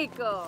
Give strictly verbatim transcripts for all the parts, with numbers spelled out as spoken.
rico!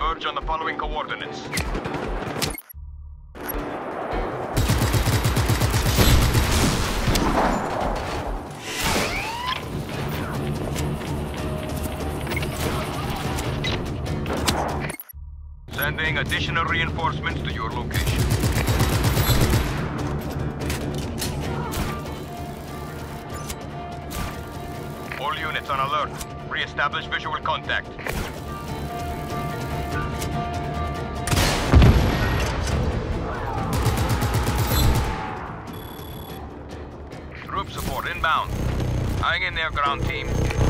Converge on the following coordinates. Sending additional reinforcements to your location. All units on alert. Re-establish visual contact. Troop support inbound. Hang in there, ground team.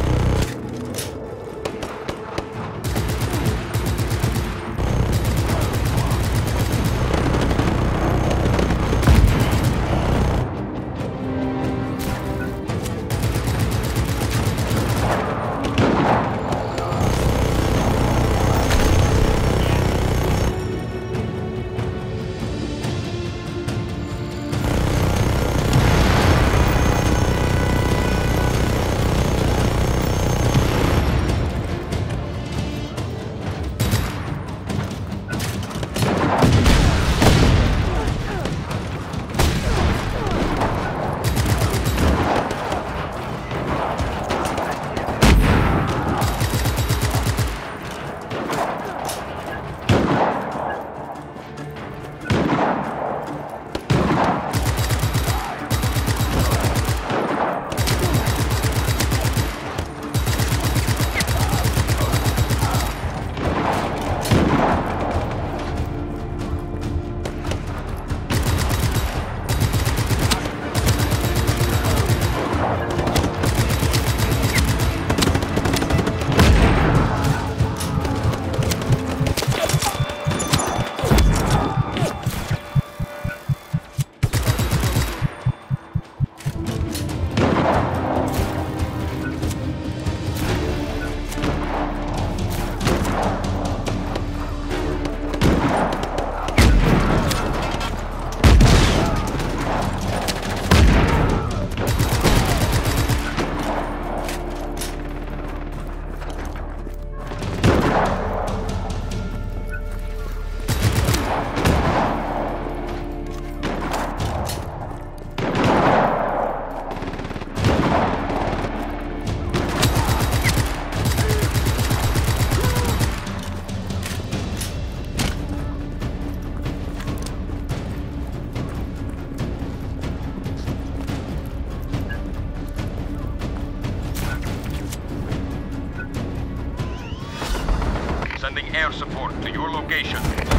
Sending air support to your location.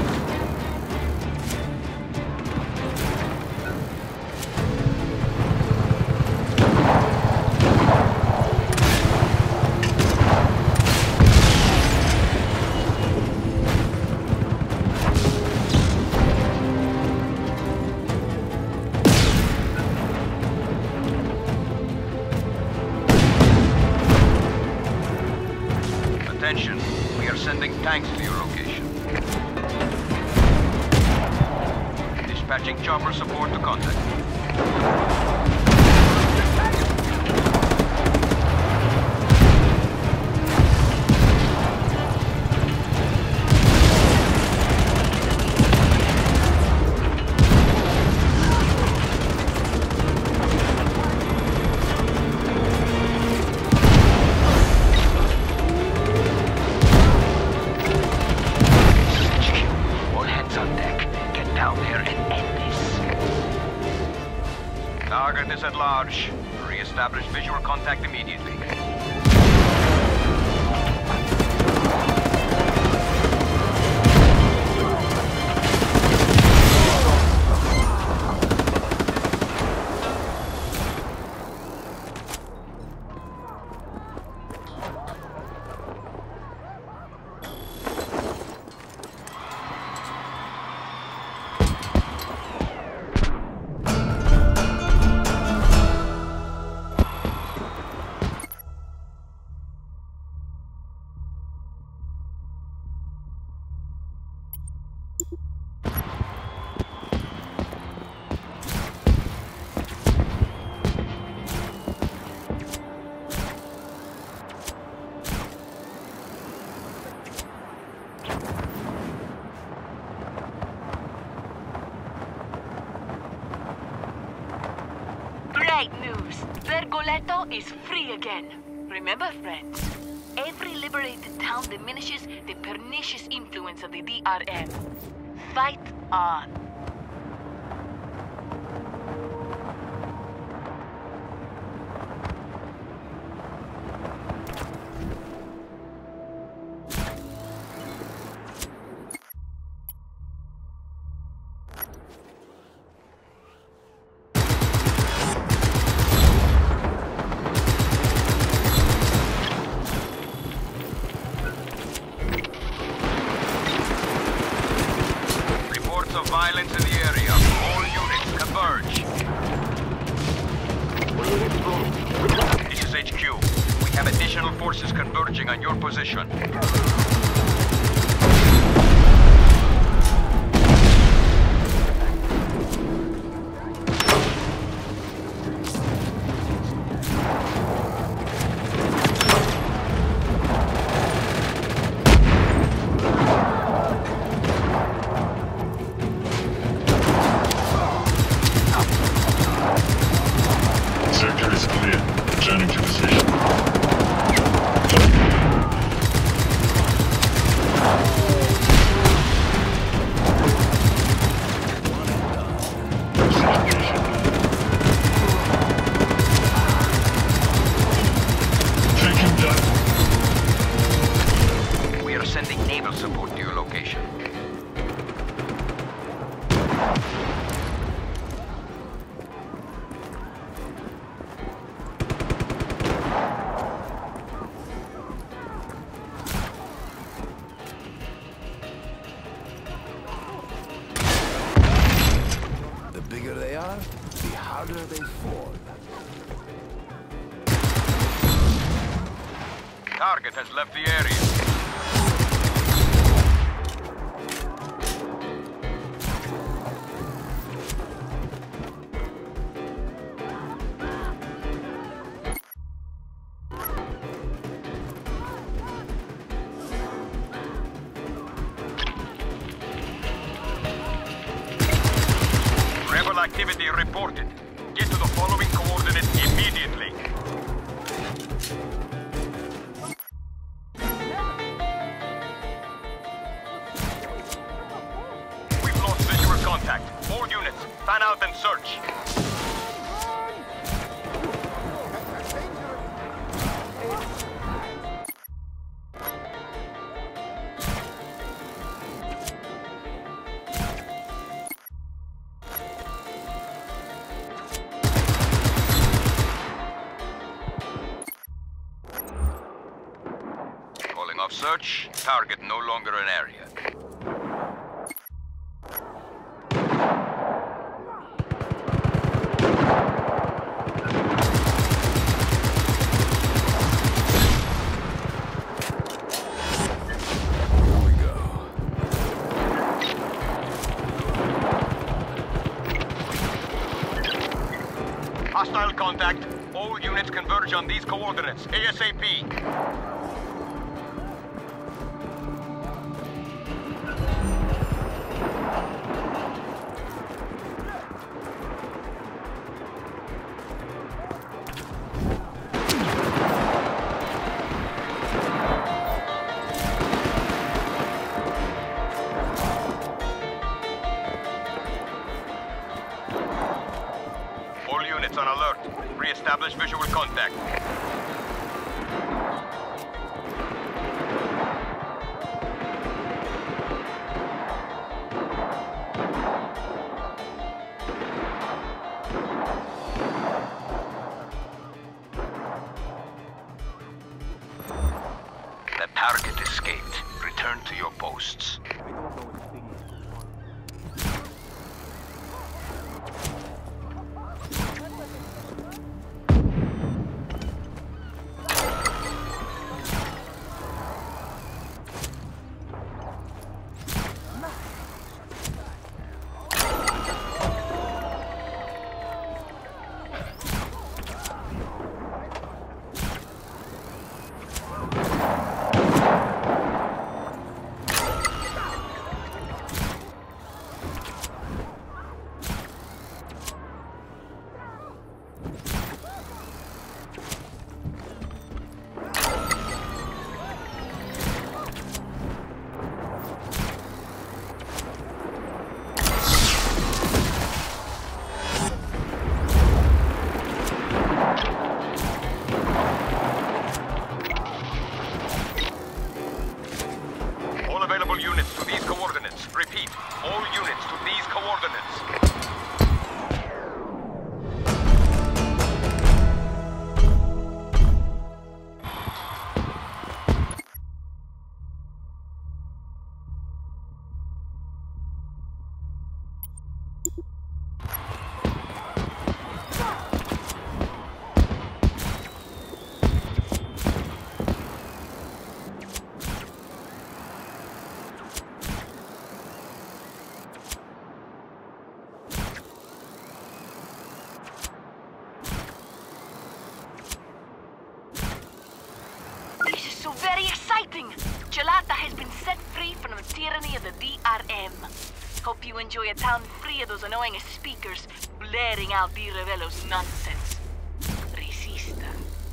Attention. We are sending tanks to your location. Dispatching chopper support to contact. Target is at large. Re-establish visual contact immediately. great news. Vergoleto is free again. Remember, friends, every liberated town diminishes the pernicious influence of the D R M. Fight on. Violence in the area. All units converge. This is H Q. We have additional forces converging on your position. Sector is clear. Returning to position. Take him down. We are sending naval support to your location. The bigger they are, the harder they fall. Target has left the area. Rebel activity reported. Get to the following coordinates immediately. We've lost visual contact. All units, fan out and search. Calling off search. Target no longer an area. Here we go. Hostile contact. All units converge on these coordinates. ASAP. All units on alert. Re-establish visual contact. The target escaped. Return to your posts. fighting! Gelata has been set free from the tyranny of the D R M. Hope you enjoy a town free of those annoying speakers blaring out Di Revello's nonsense. Resista.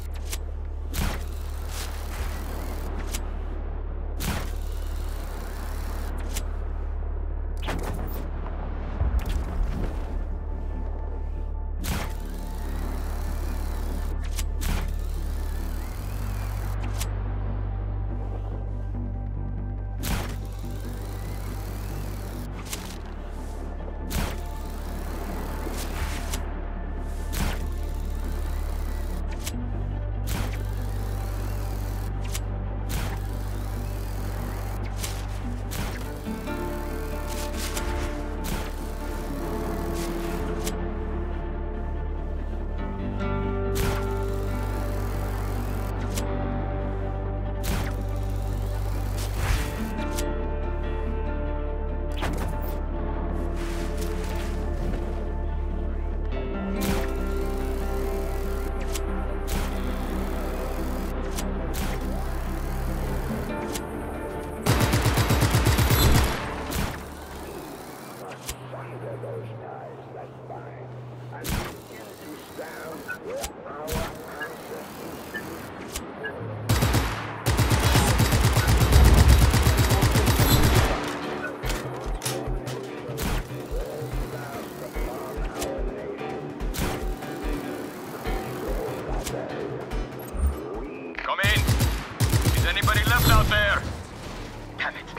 Come in. Is anybody left out there? Damn it.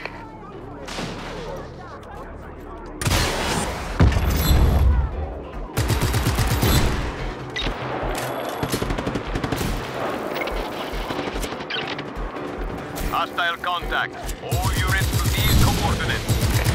Hostile contact. All units to these coordinates.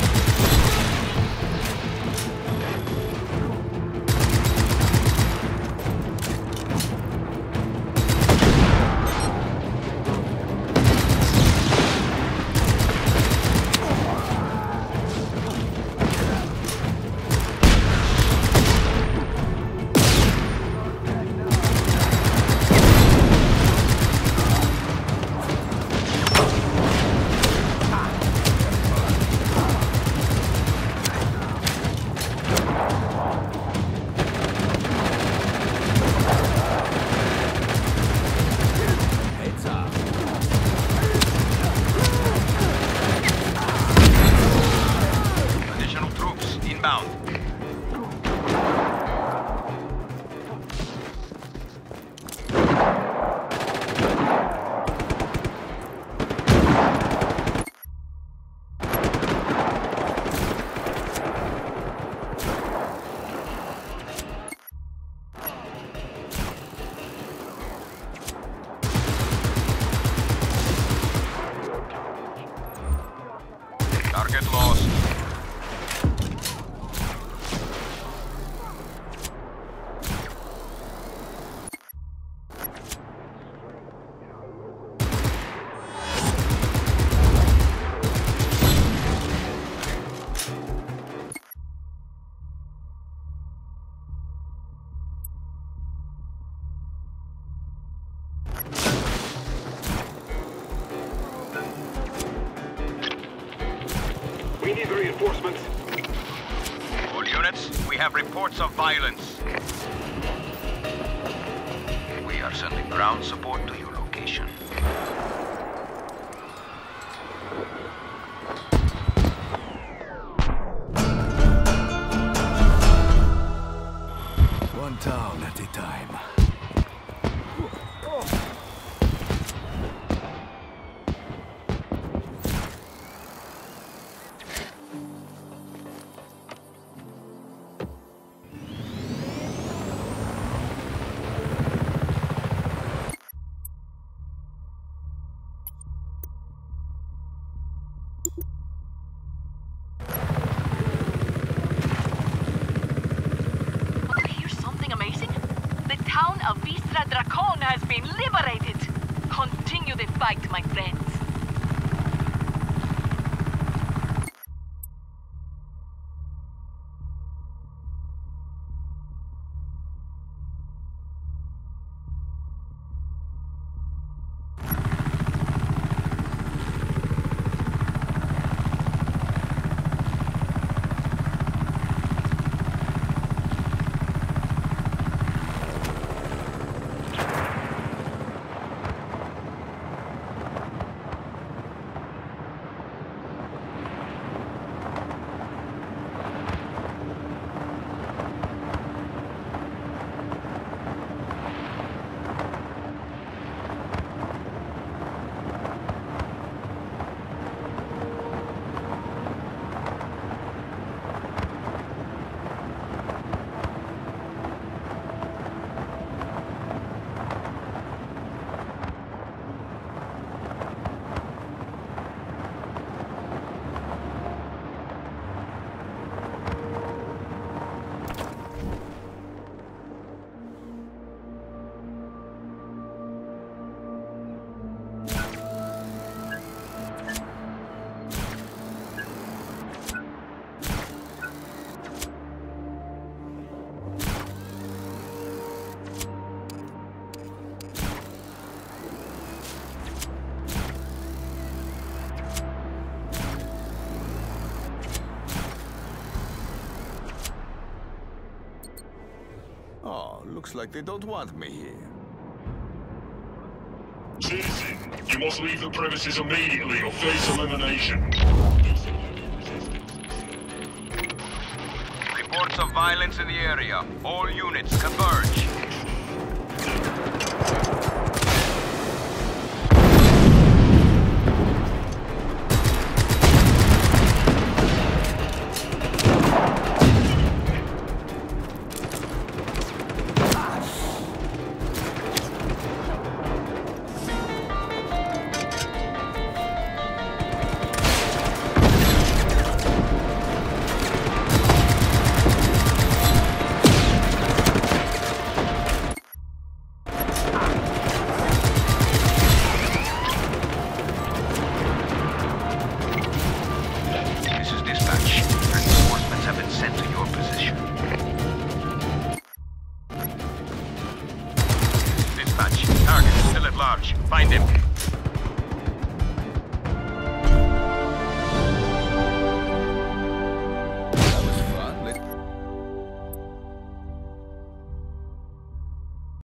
Target lost. We need reinforcements. All units, we have reports of violence. We are sending ground support to your location. One town at a time. of Vistra Dracon has been liberated. Continue the fight, my friends. Looks like they don't want me here. Citizen, you must leave the premises immediately or face elimination. Reports of violence in the area. All units converge. Target still at large. Find him.